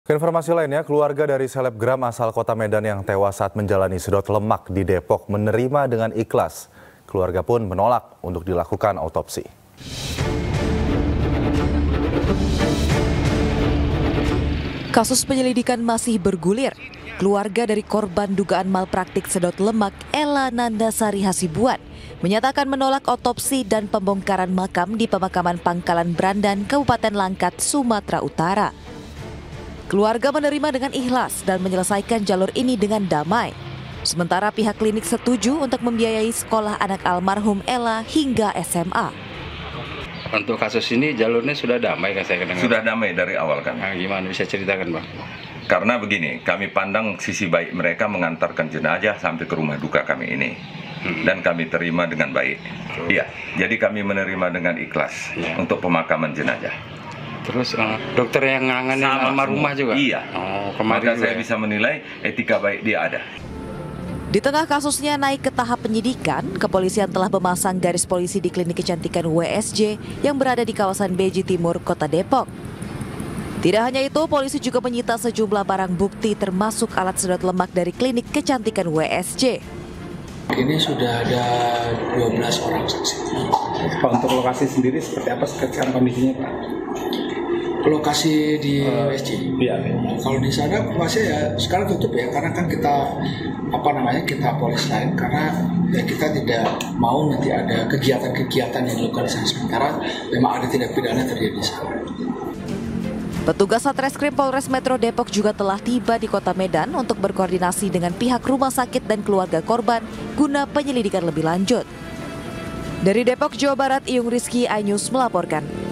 Informasi lainnya, keluarga dari selebgram asal kota Medan yang tewas saat menjalani sedot lemak di Depok menerima dengan ikhlas. Keluarga pun menolak untuk dilakukan autopsi. Kasus penyelidikan masih bergulir. Keluarga dari korban dugaan malpraktik sedot lemak Ella Nandasari Hasibuan menyatakan menolak otopsi dan pembongkaran makam di pemakaman Pangkalan Brandan, Kabupaten Langkat, Sumatera Utara. Keluarga menerima dengan ikhlas dan menyelesaikan jalur ini dengan damai. Sementara pihak klinik setuju untuk membiayai sekolah anak almarhum Ella hingga SMA. Untuk kasus ini jalurnya sudah damai kan saya dengar? Sudah damai dari awal kan. Nah, gimana bisa ceritakan Bang? Karena begini, kami pandang sisi baik mereka mengantarkan jenazah sampai ke rumah duka kami ini. Dan kami terima dengan baik. Iya, jadi kami menerima dengan ikhlas untuk pemakaman jenazah. Terus dokter yang ngangani almarhumah juga? Iya. Kemarin maka saya bisa menilai etika baik dia ada. Di tengah kasusnya naik ke tahap penyidikan, kepolisian telah memasang garis polisi di klinik kecantikan WSJ yang berada di kawasan Beji Timur, Kota Depok. Tidak hanya itu, polisi juga menyita sejumlah barang bukti termasuk alat sedot lemak dari klinik kecantikan WSJ. Ini sudah ada 12 orang saksi. Pak, untuk lokasi sendiri seperti apa sekarang kondisinya, Pak? Lokasi di WSJ. Iya. Kalau di sana masih ya sekarang tutup ya, karena kan kita kita polis lain, karena ya kita tidak mau nanti ada kegiatan-kegiatan yang dilakukan di sana, sementara memang ada tindak pidana terjadi di sana. Petugas Satreskrim Polres Metro Depok juga telah tiba di Kota Medan untuk berkoordinasi dengan pihak rumah sakit dan keluarga korban guna penyelidikan lebih lanjut. Dari Depok, Jawa Barat, Iyung Rizky, iNews melaporkan.